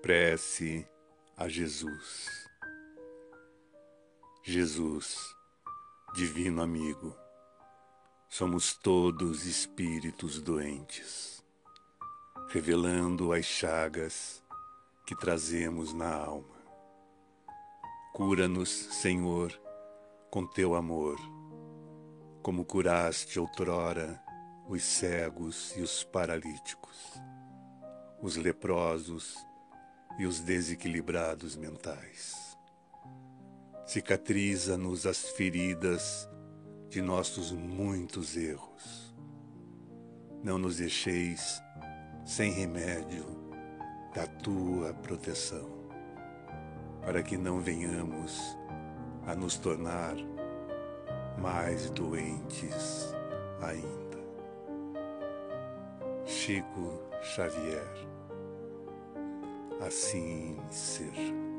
Prece a Jesus. Jesus, divino amigo, somos todos espíritos doentes, revelando as chagas que trazemos na alma. Cura-nos, Senhor, com teu amor, como curaste outrora os cegos e os paralíticos, os leprosos e os desequilibrados mentais. Cicatriza-nos as feridas de nossos muitos erros. Não nos deixeis sem remédio da tua proteção, para que não venhamos a nos tornar mais doentes ainda. Chico Xavier. Assim seja.